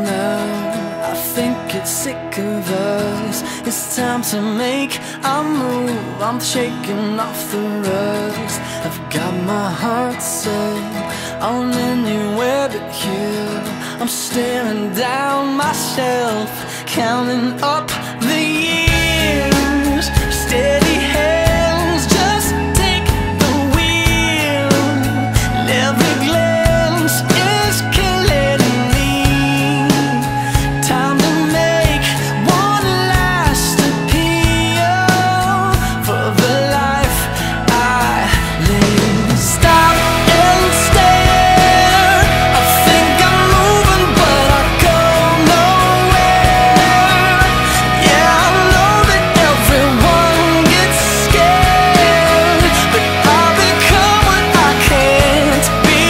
now. I think it's sick of us. It's time to make a move. I'm shaking off the rust. I've got my heart set on anywhere but here. I'm staring down myself, counting up the years. Steady hands, just take the wheel. And every glance is killing me. Time to make one last appeal for the life I live. Stop and stare. I think I'm moving, but I go nowhere. Yeah, I know that everyone gets scared, but I've become what I can't be.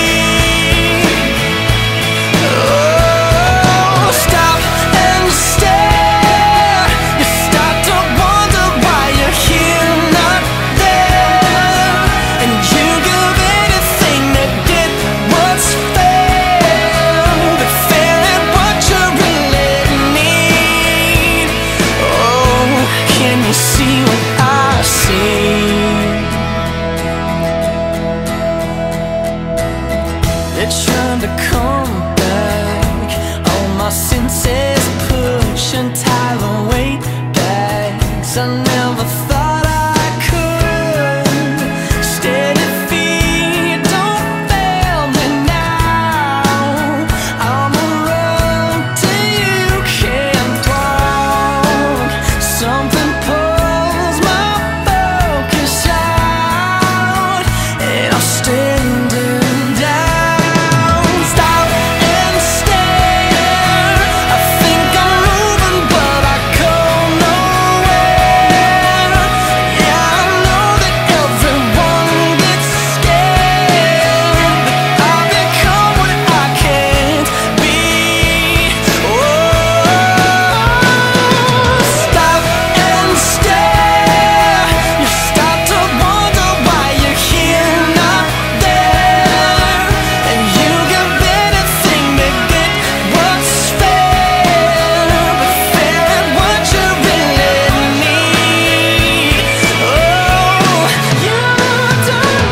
Oh, stop and stare. You start to wonder why you're here, not there. And you give anything to get what's fair, but fair ain't what you really need. Oh, can you see what I see? They're trying to come back. All my senses push and tie the weight back. 'Cause I never thought I could. Steady feet, don't fail me now. I'm around till you can't walk. Something pulls my focus out, and I'm standing down. Stop and stare. I think I'm moving, but I go nowhere. Yeah, I know that everyone gets scared, but I've become what I can't be. Oh, stop and stare. You start to wonder why you're here, not there. And you give anything to get what's fair, but fair ain't what you really need. Oh, you don't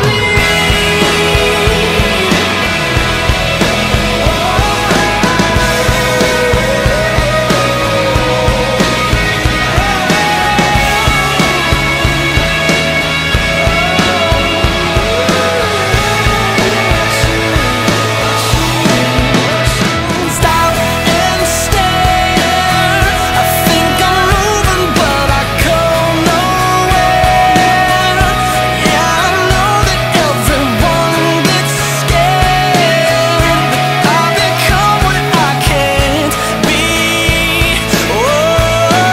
stop and stare. I think I'm moving, but I go nowhere. Yeah, I know that everyone gets scared, but I've become what I can't be. Oh,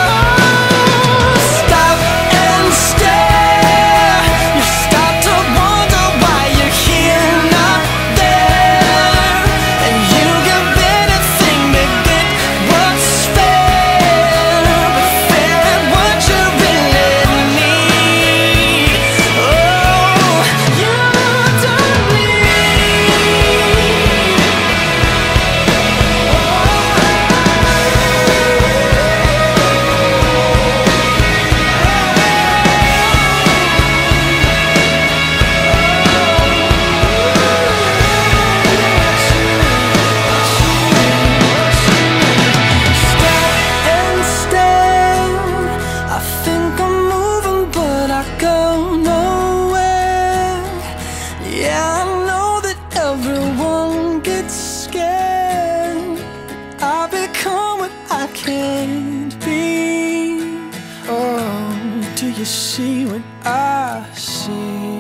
stop and stare. You start to wonder why you're here, not there. And you give anything to get what's fair, but fair ain't what you really need. Oh, you don't stop and stare. I think I'm moving, but I go nowhere. Yeah, I know that everyone gets scared, but I become what I can't be. Oh, do you see what I see?